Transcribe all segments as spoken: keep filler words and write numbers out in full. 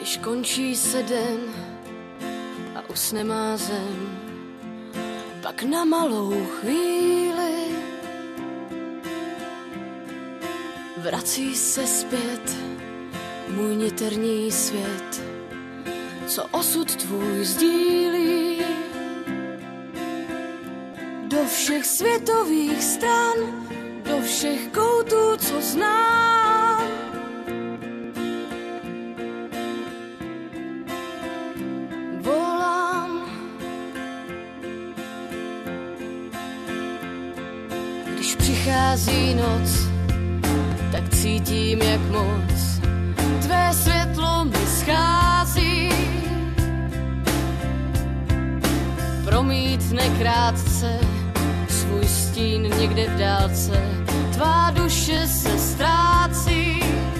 Když končí se den a usne má zem, pak na malou chvíli vrací se zpět můj niterní svět, co osud tvůj sdílí. Do všech světových stran, do všech koutů, co znám. Volám, když přichází noc, tak cítím, jak moc tvé světlo mi schází. Promítne krátce svůj stín někde v dálce, tvá duše se ztrácí.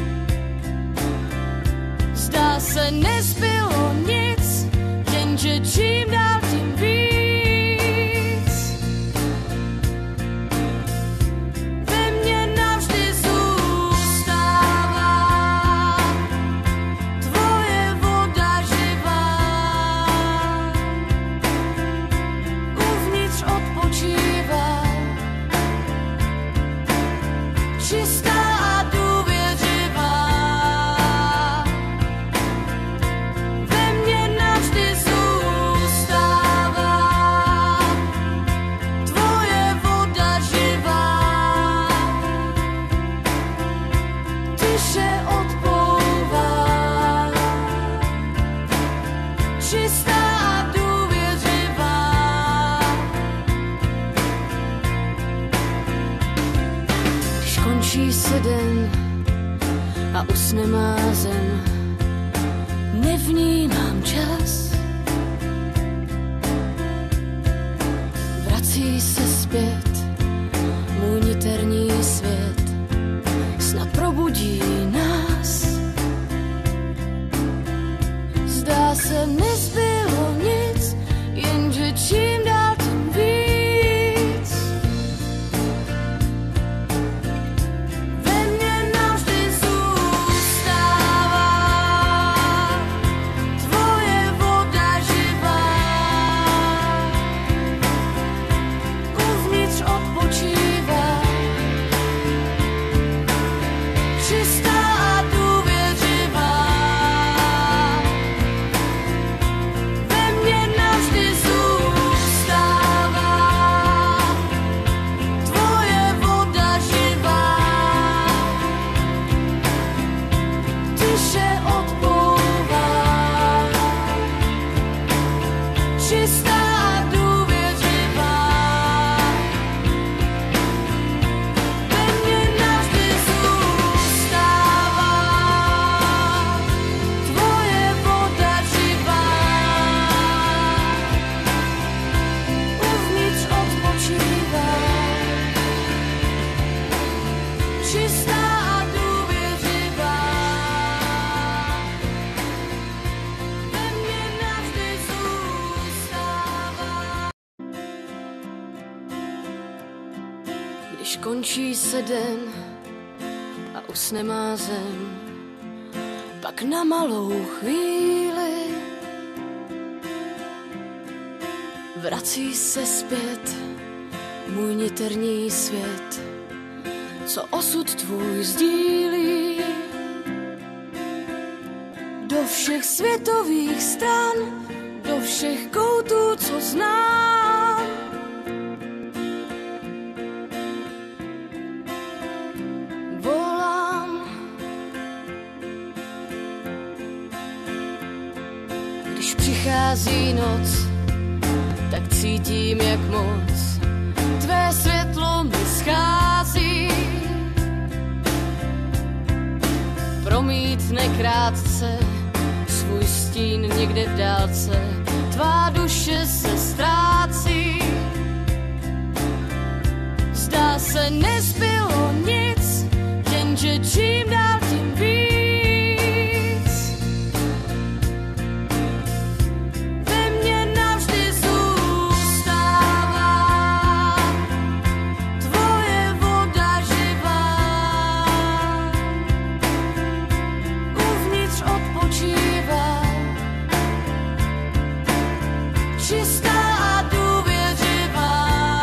Zdá se, nezbylo nic, jenže čím dál tím víc. Ve mně navždy zůstává tvoje voda živá. Uvnitř odpočívá, čistá a důvěřivá. Ve mně navždy zůstává tvoje voda živá. Tiše odplouvá, čistá a důvěřivá. Když končí se den a usne má zem, nevnímám čas. Vrací se zpět můj niterní svět, snad probudí nás. Zdá se, nezbylo nic, jenže čím dál tím víc. Ve mně navždy zůstává tvoje voda živá. Uvnitř odpočívá, čistá a důvěřivá. Ve mně navždy zůstává tvoje voda živá. Tiše odplouvá, čistá a důvěřivá. Ve mně navždy zůstává tvoje voda živá. Uvnitř odpočívá, čistá a důvěřivá. Ve mně navždy zůstává. Když končí se den a usne má zem, pak na malou chvíli vrací se zpět můj niterní svět, co osud tvůj sdílí. Do všech světových stran, do všech koutů, co znám. Volám, když přichází noc, tak cítím, jak moc tvé světlo mi schází. Promítne krátce svůj stín někde v dálce, tvá duše se ztrácí. Zdá se, nezbylo nic, jenže čím dál tím víc. Ve mně navždy zůstává tvoje voda živá. Uvnitř odpočívá, čistá a důvěřivá.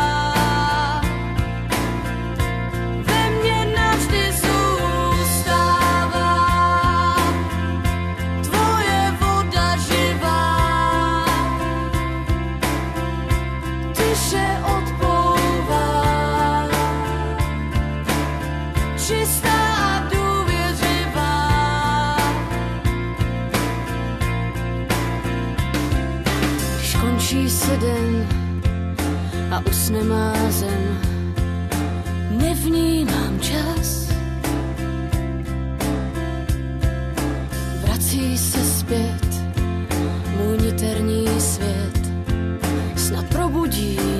Ve mně navždy zůstává tvoje voda živá. Tiše odplouvá, čistá a důvěřivá. Když končí se den a usne má zem, nevnímám čas. Vrací se zpět můj niterní svět, snad probudí